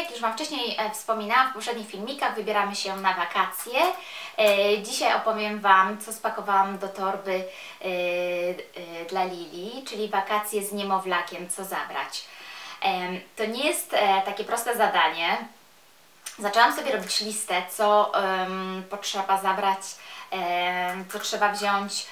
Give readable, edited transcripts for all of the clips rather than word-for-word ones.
jak już Wam wcześniej wspominałam w poprzednich filmikach, wybieramy się na wakacje. Dzisiaj opowiem Wam, co spakowałam do torby dla Lili, czyli wakacje z niemowlakiem, co zabrać. To nie jest takie proste zadanie. Zaczęłam sobie robić listę, co potrzeba zabrać, co trzeba wziąć,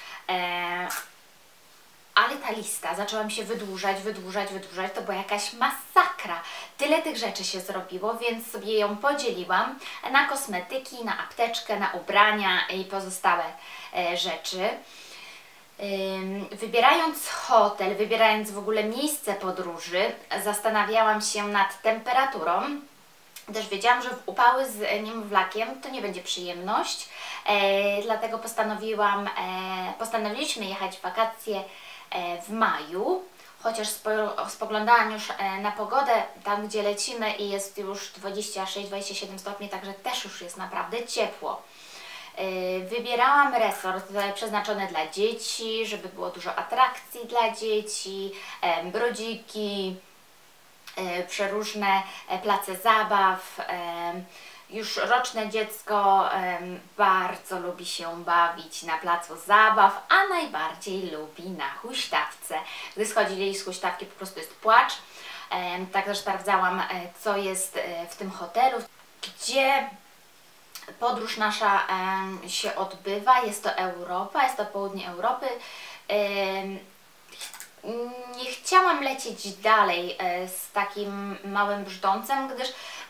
ale ta lista zaczęła mi się wydłużać, to była jakaś masakra. Tyle tych rzeczy się zrobiło, więc sobie ją podzieliłam na kosmetyki, na apteczkę, na ubrania i pozostałe rzeczy. Wybierając hotel, wybierając w ogóle miejsce podróży, zastanawiałam się nad temperaturą. Też wiedziałam, że w upały z niemowlakiem to nie będzie przyjemność, dlatego postanowiliśmy jechać w wakacje w maju, chociaż spoglądałam już na pogodę, tam gdzie lecimy i jest już 26-27 stopni, także też już jest naprawdę ciepło. Wybierałam resort przeznaczony dla dzieci, żeby było dużo atrakcji dla dzieci, brodziki, przeróżne place zabaw. Już roczne dziecko bardzo lubi się bawić na placu zabaw, a najbardziej lubi na huśtawce. Gdy schodzili z huśtawki, po prostu jest płacz. Także sprawdzałam, co jest w tym hotelu, gdzie podróż nasza się odbywa. Jest to Europa, jest to południe Europy. Nie chciałam lecieć dalej z takim małym brzdącem, gdyż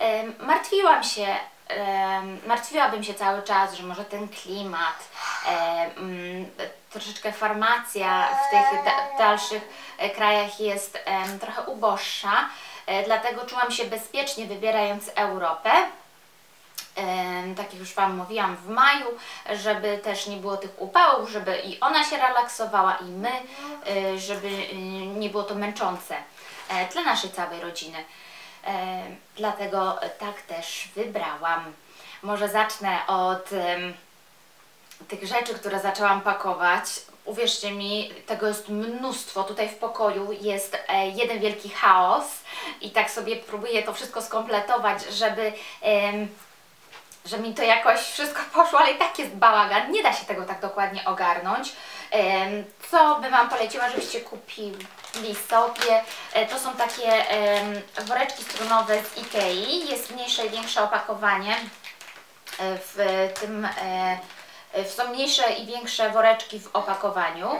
martwiłabym się cały czas, że może ten klimat, troszeczkę farmacja w tych dalszych krajach jest trochę uboższa, dlatego czułam się bezpiecznie wybierając Europę. Tak jak już Wam mówiłam, w maju, żeby też nie było tych upałów, żeby i ona się relaksowała, i my, żeby nie było to męczące dla naszej całej rodziny. Dlatego tak też wybrałam. Może zacznę od tych rzeczy, które zaczęłam pakować. Uwierzcie mi, tego jest mnóstwo. Tutaj w pokoju jest jeden wielki chaos i tak sobie próbuję to wszystko skompletować, żeby mi to jakoś wszystko poszło, ale i tak jest bałagan, nie da się tego tak dokładnie ogarnąć. Co by Wam poleciła, żebyście kupili sobie, to są takie woreczki strunowe z Ikei, jest mniejsze i większe opakowanie, są mniejsze i większe woreczki w opakowaniu.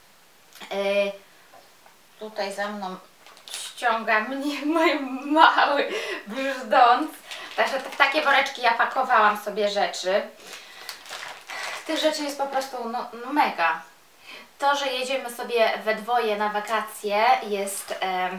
Tutaj za mną ściąga mnie mój mały brzdąc. Także w takie woreczki ja pakowałam sobie rzeczy. Tych rzeczy jest po prostu no mega. To, że jedziemy sobie we dwoje na wakacje jest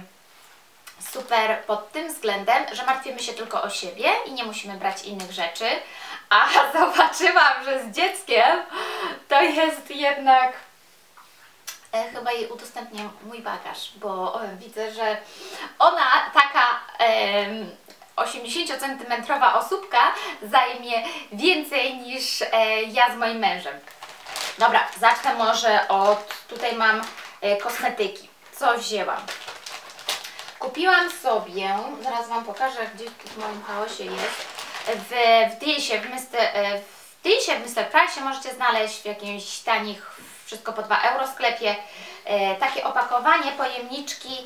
super pod tym względem, że martwimy się tylko o siebie i nie musimy brać innych rzeczy. A zobaczyłam, że z dzieckiem to jest jednak... Chyba jej udostępnię mój bagaż, bo widzę, że ona taka 80-centymetrowa osóbka zajmie więcej niż ja z moim mężem. Dobra, zacznę może od... Tutaj mam kosmetyki. Co wzięłam? Kupiłam sobie, zaraz Wam pokażę, gdzie w moim chaosie jest, w Dealsie, w Mr. Price możecie znaleźć w jakimś tanich, wszystko po 2 euro sklepie, takie opakowanie, pojemniczki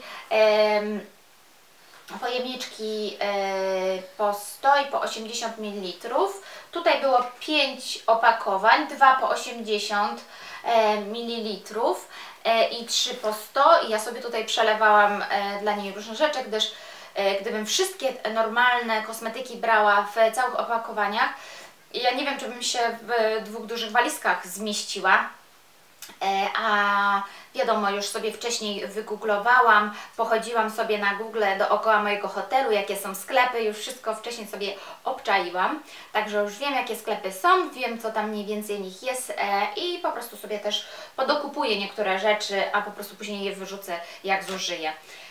po 100 i po 80 ml. Tutaj było 5 opakowań, 2 po 80 ml i 3 po 100 i ja sobie tutaj przelewałam dla niej różne rzeczy, gdyż gdybym wszystkie normalne kosmetyki brała w całych opakowaniach, ja nie wiem, czy bym się w 2 dużych walizkach zmieściła. A wiadomo, już sobie wcześniej wygooglowałam, pochodziłam sobie na Google dookoła mojego hotelu, jakie są sklepy, już wszystko wcześniej sobie obczaiłam, także już wiem, jakie sklepy są, wiem, co tam mniej więcej nich jest i po prostu sobie też podokupuję niektóre rzeczy, a po prostu później je wyrzucę, jak zużyję.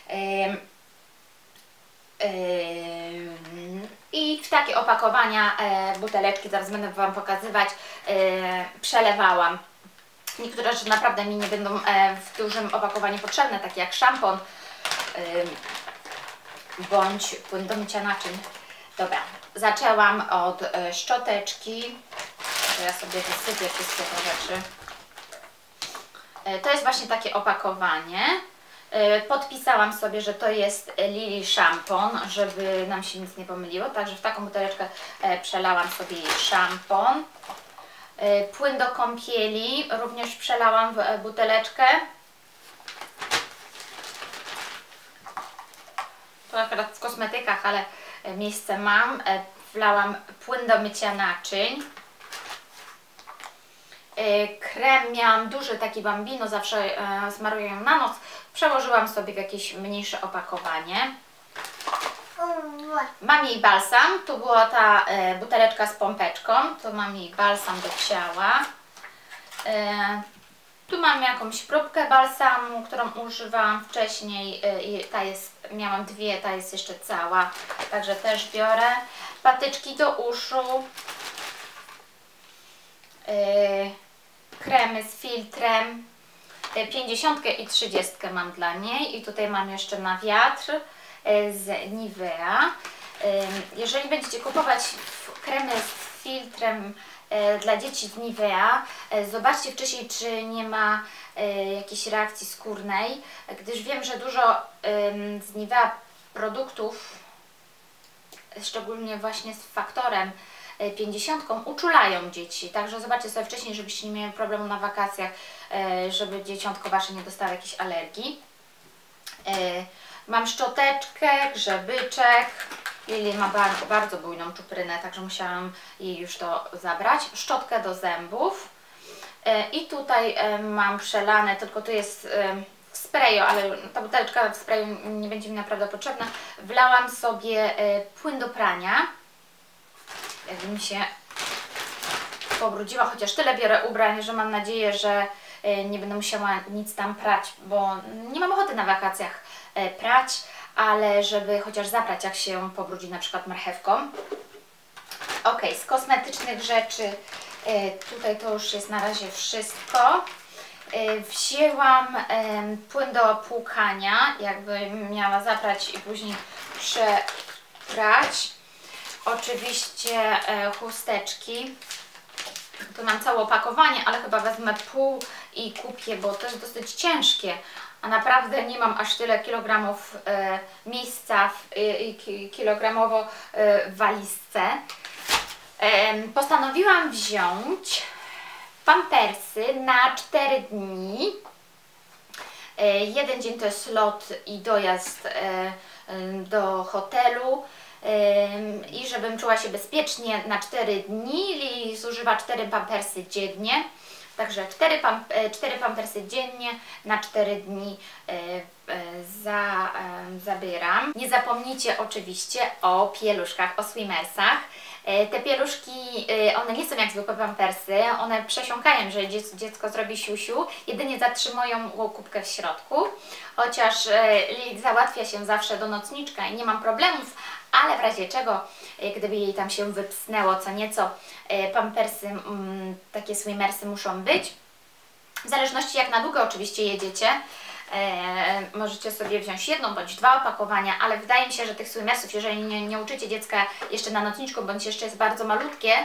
I w takie opakowania buteleczki, zaraz będę Wam pokazywać, przelewałam. Niektóre rzeczy naprawdę mi nie będą w dużym opakowaniu potrzebne, takie jak szampon, bądź płyn do mycia naczyń. Dobra, zaczęłam od szczoteczki. Ja sobie wysypię wszystkie te rzeczy. To jest właśnie takie opakowanie. Podpisałam sobie, że to jest Lily szampon, żeby nam się nic nie pomyliło. Także w taką buteleczkę przelałam sobie jej szampon. Płyn do kąpieli również przelałam w buteleczkę. To akurat w kosmetykach, ale miejsce mam. Wlałam płyn do mycia naczyń. Krem miałam duży, taki Bambino, zawsze smaruję ją na noc. Przełożyłam sobie w jakieś mniejsze opakowanie. Mam jej balsam. Tu była ta buteleczka z pompeczką. Tu mam jej balsam do ciała. Tu mam jakąś próbkę balsamu, którą używałam wcześniej. Miałam dwie, ta jest jeszcze cała. Także też biorę. Patyczki do uszu. Kremy z filtrem. 50 i 30 mam dla niej. I tutaj mam jeszcze na wiatr z Nivea. Jeżeli będziecie kupować kremy z filtrem dla dzieci z Nivea, zobaczcie wcześniej, czy nie ma jakiejś reakcji skórnej, gdyż wiem, że dużo z Nivea produktów, szczególnie właśnie z faktorem 50, uczulają dzieci. Także zobaczcie sobie wcześniej, żebyście nie mieli problemu na wakacjach, żeby dzieciątko wasze nie dostało jakiejś alergii. Mam szczoteczkę, grzebyczek. Lili ma bardzo bujną czuprynę, także musiałam jej już to zabrać. Szczotkę do zębów. I tutaj mam przelane, tylko tu jest w sprayu, ale ta buteleczka w sprayu nie będzie mi naprawdę potrzebna. Wlałam sobie płyn do prania. Jakby mi się pobrudziła, chociaż tyle biorę ubrań, że mam nadzieję, że nie będę musiała nic tam prać, bo nie mam ochoty na wakacjach prać, ale żeby chociaż zaprać, jak się pobrudzi na przykład marchewką. Ok, z kosmetycznych rzeczy tutaj to już jest na razie wszystko. Wzięłam płyn do płukania, jakby miała zaprać i później przeprać. Oczywiście chusteczki. Tu mam całe opakowanie, ale chyba wezmę pół i kupię, bo to jest dosyć ciężkie. A naprawdę nie mam aż tyle kilogramów miejsca kilogramowo w walizce. Postanowiłam wziąć pampersy na 4 dni. Jeden dzień to jest lot i dojazd do hotelu. I żebym czuła się bezpiecznie na 4 dni, Lili zużywa 4 pampersy dziennie. Także 4 pampersy dziennie na 4 dni zabieram. Nie zapomnijcie oczywiście o pieluszkach, o Swimmersach. Te pieluszki, one nie są jak zwykłe pampersy, one przesiąkają, że dziecko zrobi siusiu, jedynie zatrzymują kubkę w środku. Chociaż Lili załatwia się zawsze do nocniczka i nie mam problemów, ale w razie czego, gdyby jej tam się wypsnęło co nieco, pampersy, takie Swimmersy muszą być. W zależności jak na długo oczywiście jedziecie, możecie sobie wziąć jedną bądź 2 opakowania, ale wydaje mi się, że tych Swimmersów, jeżeli nie uczycie dziecka jeszcze na nocniczku, bądź jeszcze jest bardzo malutkie,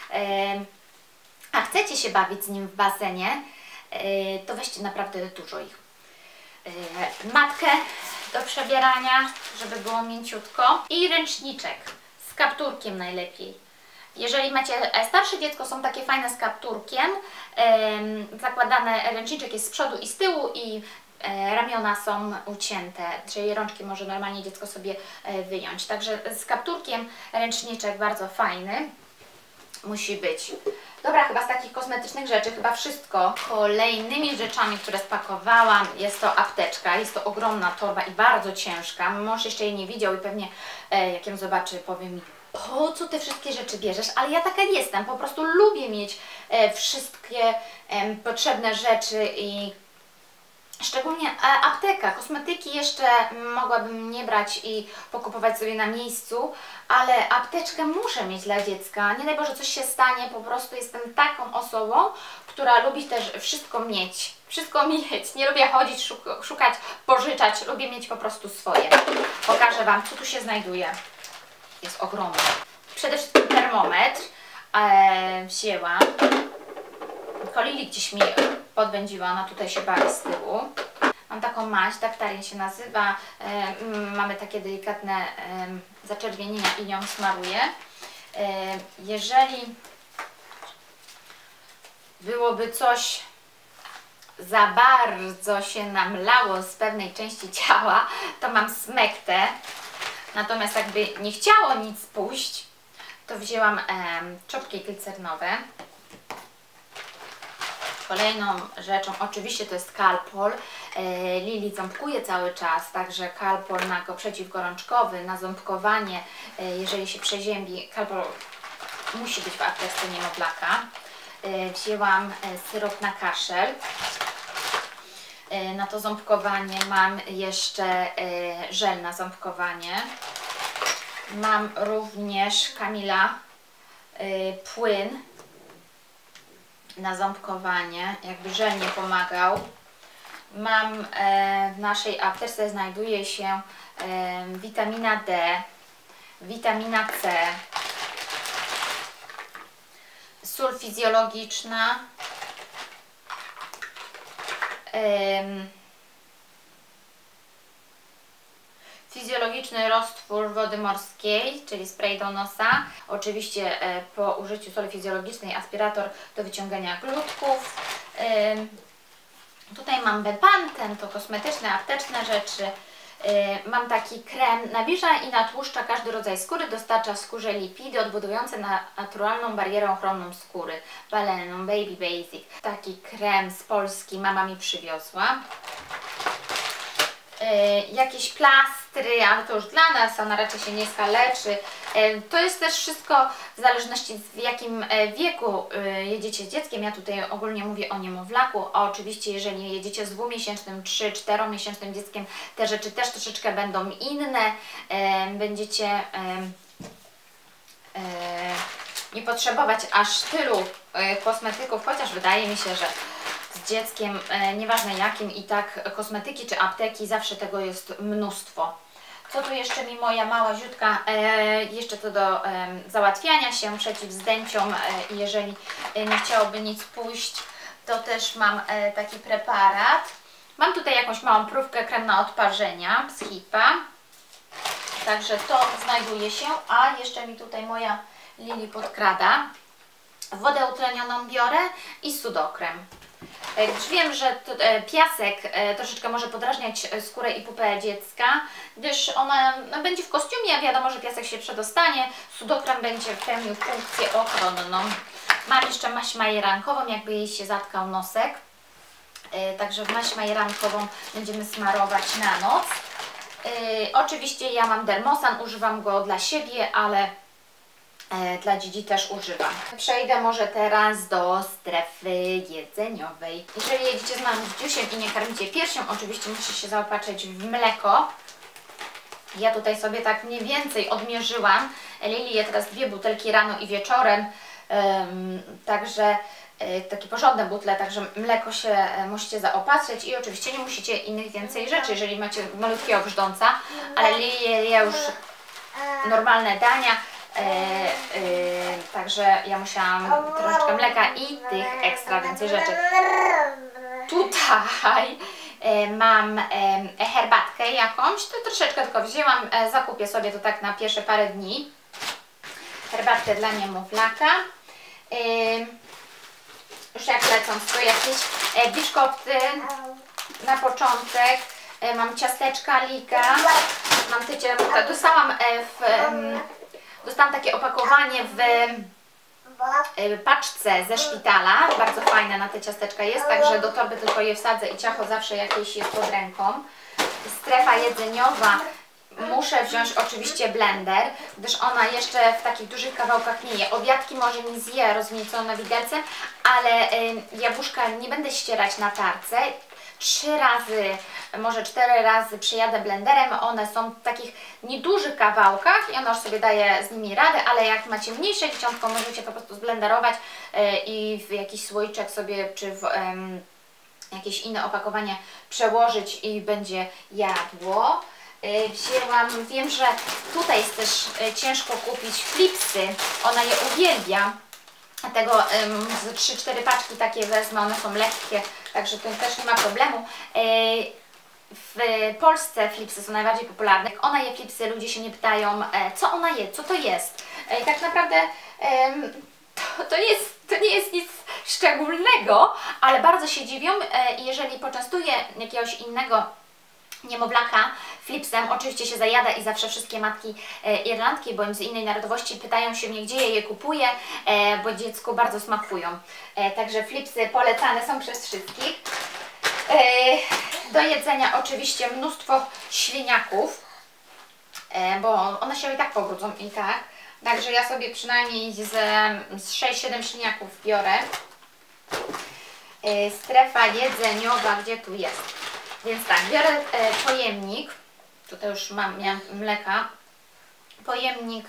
a chcecie się bawić z nim w basenie, to weźcie naprawdę dużo ich. Matkę do przebierania, żeby było mięciutko i ręczniczek z kapturkiem najlepiej. Jeżeli macie starsze dziecko, są takie fajne z kapturkiem, zakładane, ręczniczek jest z przodu i z tyłu i ramiona są ucięte, czyli rączki może normalnie dziecko sobie wyjąć. Także z kapturkiem ręczniczek bardzo fajny musi być. Dobra, chyba z takich kosmetycznych rzeczy chyba wszystko. Kolejnymi rzeczami, które spakowałam, jest to apteczka. Jest to ogromna torba i bardzo ciężka. Mąż jeszcze jej nie widział i pewnie jak ją zobaczy, powie mi: po co te wszystkie rzeczy bierzesz? Ale ja taka jestem, po prostu lubię mieć wszystkie potrzebne rzeczy i Szczególnie apteka, kosmetyki jeszcze mogłabym nie brać i pokupować sobie na miejscu, ale apteczkę muszę mieć dla dziecka. Nie daj Boże, coś się stanie, po prostu jestem taką osobą, która lubi też wszystko mieć. Wszystko mieć. Nie lubię chodzić, szukać, pożyczać. Lubię mieć po prostu swoje. Pokażę Wam, co tu się znajduje. Jest ogromny. Przede wszystkim termometr wzięłam. Lili gdzieś mi podwędziła, ona tutaj się bawi z tyłu. Mam taką maść, Daktarin się nazywa. Mamy takie delikatne zaczerwienienia i nią smaruję. Jeżeli byłoby coś za bardzo się namlało z pewnej części ciała, to mam smektę. Natomiast jakby nie chciało nic pójść, to wzięłam czopki glicerynowe. Kolejną rzeczą oczywiście to jest Calpol. Lili ząbkuje cały czas, także Calpol przeciwgorączkowy, na ząbkowanie, jeżeli się przeziębi. Calpol musi być w aptece niemowlaka. Wzięłam syrop na kaszel. Na to ząbkowanie mam jeszcze żel na ząbkowanie. Mam również Kamila płyn na ząbkowanie, jakby żel nie pomagał. Mam w naszej aptece znajduje się witamina D, witamina C, sól fizjologiczna, fizjologiczny roztwór wody morskiej, czyli spray do nosa. Oczywiście po użyciu soli fizjologicznej aspirator do wyciągania glutków. Tutaj mam Bepanthen, to kosmetyczne, apteczne rzeczy. Mam taki krem, nawilża i natłuszcza każdy rodzaj skóry, dostarcza skórze lipidy odbudowujące naturalną barierę ochronną skóry. Baleną Baby Basic. Taki krem z Polski mama mi przywiozła. Jakieś plastry, ale to już dla nas, ona raczej się nie skaleczy. To jest też wszystko w zależności w jakim wieku jedziecie z dzieckiem. Ja tutaj ogólnie mówię o niemowlaku, a oczywiście jeżeli jedziecie z 2-miesięcznym, 3-4-miesięcznym dzieckiem, te rzeczy też troszeczkę będą inne. Będziecie nie potrzebować aż tylu kosmetyków, chociaż wydaje mi się, że z dzieckiem, nieważne jakim, i tak kosmetyki czy apteki, zawsze tego jest mnóstwo. Co tu jeszcze mi moja mała ziutka, jeszcze to do załatwiania się przeciw zdęciom, jeżeli nie chciałoby nic pójść, to też mam taki preparat. Mam tutaj jakąś małą próbkę, krem na odparzenia z HIPA, także to znajduje się, a jeszcze mi tutaj moja Lili podkrada. Wodę utlenioną biorę i sudokrem. Już wiem, że piasek troszeczkę może podrażniać skórę i pupę dziecka, gdyż ona będzie w kostiumie, a wiadomo, że piasek się przedostanie. Sudokrem będzie pełnił funkcję ochronną. Mam jeszcze maść majerankową, jakby jej się zatkał nosek. Także maść majerankową będziemy smarować na noc. Oczywiście ja mam Dermosan, używam go dla siebie, ale dla dzidzi też używam. Przejdę może teraz do strefy jedzeniowej. Jeżeli jedziecie z mamą z dziusiem i nie karmicie piersią, oczywiście musicie się zaopatrzyć w mleko. Ja tutaj sobie tak mniej więcej odmierzyłam. Lili je teraz 2 butelki rano i wieczorem, także takie porządne butle, także mleko się musicie zaopatrzyć i oczywiście nie musicie innych więcej rzeczy, jeżeli macie malutkiego brzdąca, ale Lili je już normalne dania. Także ja musiałam troszeczkę mleka i tych ekstra więcej rzeczy. Tutaj mam herbatkę jakąś, to troszeczkę tylko wzięłam, zakupię sobie to tak na pierwsze parę dni. Herbatkę dla niemowlaka. Już jak lecą, to jakieś biszkopty na początek. Mam ciasteczka Liga. Mam dostałam takie opakowanie w paczce ze szpitala, bardzo fajne na te ciasteczka jest, także do torby tylko je wsadzę i ciacho zawsze jakieś jest pod ręką. Strefa jedzeniowa, muszę wziąć oczywiście blender, gdyż ona jeszcze w takich dużych kawałkach nie je. Obiadki może mi zje rozmięcone na widelce, ale jabłuszka nie będę ścierać na tarce, 3 razy, może 4 razy przejadę blenderem. One są w takich niedużych kawałkach i ona już sobie daje z nimi radę, ale jak macie mniejsze dzieciątko, możecie po prostu zblenderować i w jakiś słoiczek sobie, czy w jakieś inne opakowanie przełożyć i będzie jadło. Wzięłam, wiem, że tutaj jest też ciężko kupić flipsy, ona je uwielbia, dlatego z 3-4 paczki takie wezmę, one są lekkie, także to też nie ma problemu. W Polsce flipsy są najbardziej popularne. Jak ona je flipsy, ludzie się nie pytają, co ona je, co to jest. I tak naprawdę to nie jest nic szczególnego, ale bardzo się dziwią, jeżeli poczęstuję jakiegoś innego niemowlaka flipsem, oczywiście się zajada i zawsze wszystkie matki Irlandki bądź z innej narodowości pytają się mnie, gdzie je kupuję, bo dziecku bardzo smakują. Także flipsy polecane są przez wszystkich. Do jedzenia oczywiście mnóstwo śliniaków, bo one się i tak pobrudzą i tak. Także ja sobie przynajmniej z 6-7 śliniaków biorę. Strefa jedzeniowa, gdzie tu jest? Więc tak, biorę pojemnik, tutaj już miałam mleka, pojemnik,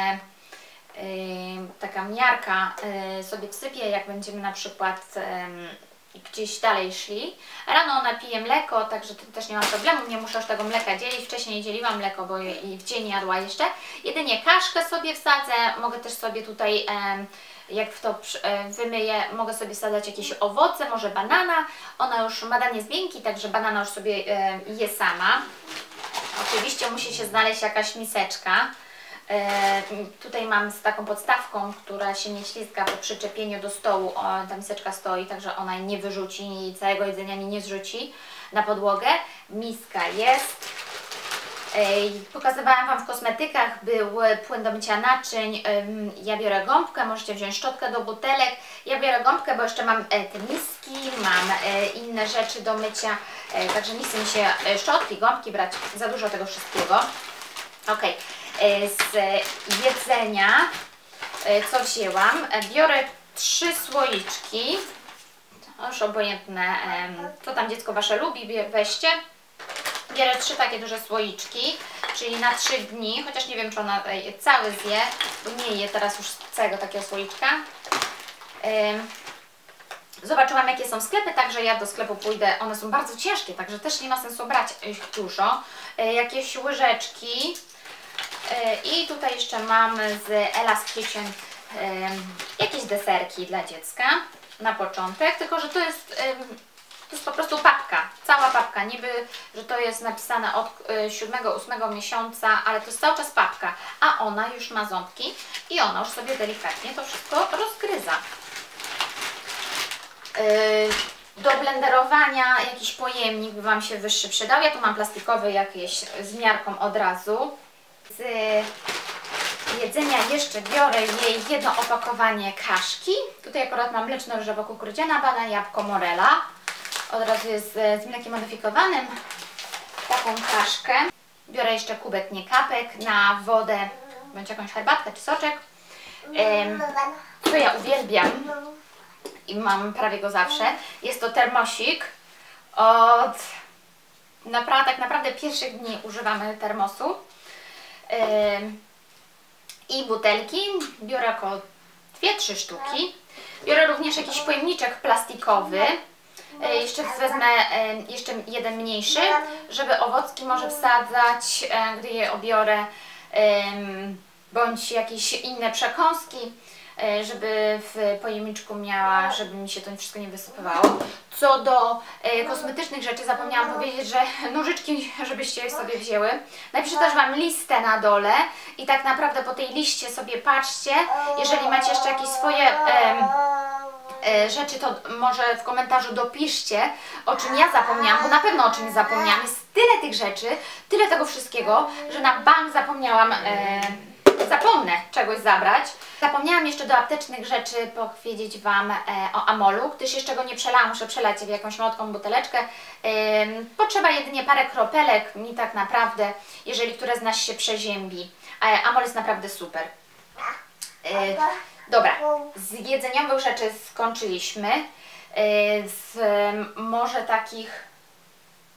taka miarka sobie wsypię, jak będziemy na przykład gdzieś dalej szli. Rano ona pije mleko, także też nie mam problemu, nie muszę już tego mleka dzielić. Wcześniej dzieliłam mleko, bo i w dzień jadła jeszcze. Jedynie kaszkę sobie wsadzę, mogę też sobie tutaj, jak w to wymyję, mogę sobie wsadzać jakieś owoce, może banana. Ona już, banan jest miękki, także banana już sobie je sama. Oczywiście musi się znaleźć jakaś miseczka. Tutaj mam z taką podstawką, która się nie ślizga po przyczepieniu do stołu. Ta miseczka stoi, także ona nie wyrzuci i całego jedzenia mi nie zrzuci na podłogę. Miska jest. Pokazywałam Wam w kosmetykach, był płyn do mycia naczyń. Ja biorę gąbkę, możecie wziąć szczotkę do butelek. Ja biorę gąbkę, bo jeszcze mam te miski, mam inne rzeczy do mycia, także nie chce mi się szczotki, gąbki brać, za dużo tego wszystkiego. Ok. Z jedzenia, co wzięłam? Biorę 3 słoiczki, już obojętne, co tam dziecko Wasze lubi, weźcie. Biorę 3 takie duże słoiczki, czyli na 3 dni, chociaż nie wiem, czy ona cały zje, bo nie je teraz już całego takiego słoiczka. Zobaczyłam, jakie są sklepy, także ja do sklepu pójdę. One są bardzo ciężkie, także też nie ma sensu brać ich dużo. Jakieś łyżeczki. I tutaj jeszcze mam z Ella's Kitchen jakieś deserki dla dziecka na początek, tylko że to jest po prostu papka, cała papka, niby, że to jest napisane od 7-8 miesiąca, ale to jest cały czas papka, a ona już ma ząbki i ona już sobie delikatnie to wszystko rozgryza. Do blenderowania jakiś pojemnik by Wam się wyższy przydał, ja tu mam plastikowy jakieś z miarką od razu. Z jedzenia jeszcze biorę jej jedno opakowanie kaszki. Tutaj akurat mam mleczną rzepę kukurydziana, banan, jabłko, morela. Od razu jest z mlekiem modyfikowanym. Taką kaszkę. Biorę jeszcze kubek, nie kapek, na wodę, bądź jakąś herbatkę czy soczek. Co ja uwielbiam i mam prawie go zawsze, jest to termosik. Od tak naprawdę pierwszych dni używamy termosu. I butelki, biorę około 2-3 sztuki. Biorę również jakiś pojemniczek plastikowy. Jeszcze wezmę jeszcze jeden mniejszy, żeby owocki może wsadzać, gdy je obiorę, bądź jakieś inne przekąski, żeby w pojemniczku miała, żeby mi się to wszystko nie wysypywało. Co do kosmetycznych rzeczy, zapomniałam powiedzieć, że nożyczki, żebyście je sobie wzięły. Napiszę też Wam listę na dole i tak naprawdę po tej liście sobie patrzcie. Jeżeli macie jeszcze jakieś swoje rzeczy, to może w komentarzu dopiszcie, o czym ja zapomniałam, bo na pewno o czymś zapomniałam. Jest tyle tych rzeczy, tyle tego wszystkiego, że na bank zapomniałam, zapomnę czegoś zabrać. Zapomniałam jeszcze do aptecznych rzeczy powiedzieć Wam o amolu, gdyż jeszcze go nie przelałam, muszę przelać w jakąś malutką buteleczkę. Potrzeba jedynie parę kropelek, mi tak naprawdę, jeżeli któraś z nas się przeziębi. Amol jest naprawdę super. Dobra, z jedzeniowych rzeczy skończyliśmy. Z może takich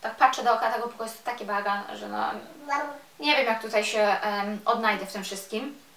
tak patrzę dookoła tego pokoju, jest taki bagan, że no nie wiem jak tutaj się odnajdę w tym wszystkim.